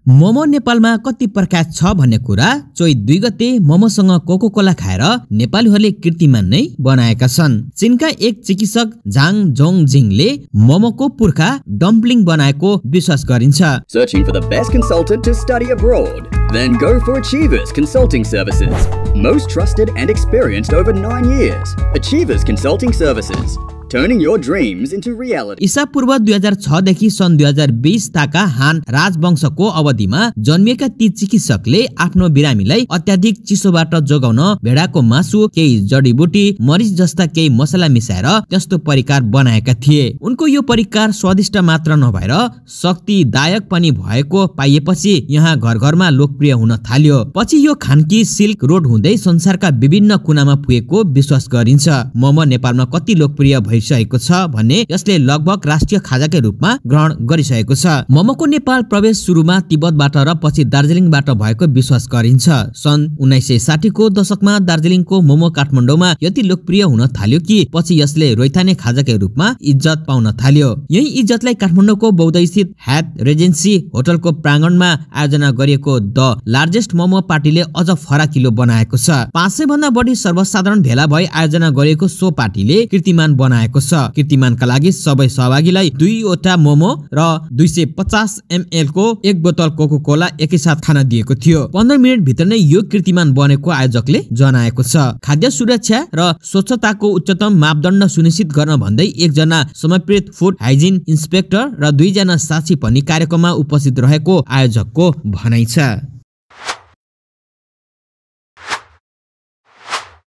मोमो नेपालमा कति प्रकार छ भन्ने कुरा चैत 2 गते मोमोसँग कोकोकोला खाएर नेपालीहरूले कीर्तिमान नै बनाएका छन्। चीनका एक चिकित्सक झाङ जोङजिङले मोमोको पुर्खा डम्पलिङ बनाएको विश्वास गरिन्छ। Searching for the best consultant to study abroad? Then go for Achievers Consulting Services. Most trusted and experienced over 9 years. Achievers Consulting Services. Turning your dreams into reality. ईसा पूर्व 2006 देखि सन् 2020 ताका हान राजवंशको अवधिमा जन्मिएका ती चिकित्सकले आफ्नो बिरामीलाई अत्याधिक चिसोबाट जोगाउन भेडाको मासु, केही जडीबुटी, मरिच जस्ता केही मसला मिसाएर त्यस्तो परिकार बनाएका थिए। उनको यो परिकार स्वादिष्ट मात्र नभएर शक्तिदायक पनि भएको पाइएपछि यहाँ घर घरमा लोकप्रिय हुन थाल्यो। पछि यो खानकी सिल्क रोड हुँदै संसारका विभिन्न कुनामा पुगेको विश्वास गरिन्छ। मोमो नेपालमा कति लोकप्रिय भइसकेको छ भने यसले लगभग राष्ट्रिय खाजाकै रूपमा ग्रहण गरिसकेको छ। मोमोको नेपाल प्रवेश सुरुमा तिब्बतबाट र पछि दार्जिलिङबाट भएको विश्वास गरिन्छ। सन् 1960 को दशकमा दार्जिलिङको मोमो काठमाडौँमा यति लोकप्रिय हुन थाल्यो कि पछि यसले रैथाने खाजाकै रूपमा इज्जत पाउन थाल्यो। यही इज्जतलाई काठमाडौँको बौद्धस्थित ह्याथ रेजेन्सी होटलको प्राङ्गणमा आयोजना गरिएको द लार्जेस्ट मोमो पार्टीले अझ फराकिलो बनाएको छ। 500 भन्दा बढी सर्वसाधारण भेला भई आयोजना गरिएको सो पार्टीले कीर्तिमान बनाएको छ। कीर्तिमानका लागि सबै सहभागीलाई 2 वटा मोमो र 250 ml को 1 बोतल कोकोकोला एकैसाथ खान दिएको थियो। 15 मिनेट भित्र नै यो कीर्तिमान बनेको आयोजकले जनाएको छ। खाद्य सुरक्षा र स्वच्छताको उच्चतम मापदण्ड सुनिश्चित गर्न भन्दै एकजना समर्पित फुड हाइजिन इन्स्पेक्टर र 2 जना साक्षी पनि कार्यक्रममा उपस्थित रहेको आयोजकको भनाइ छ।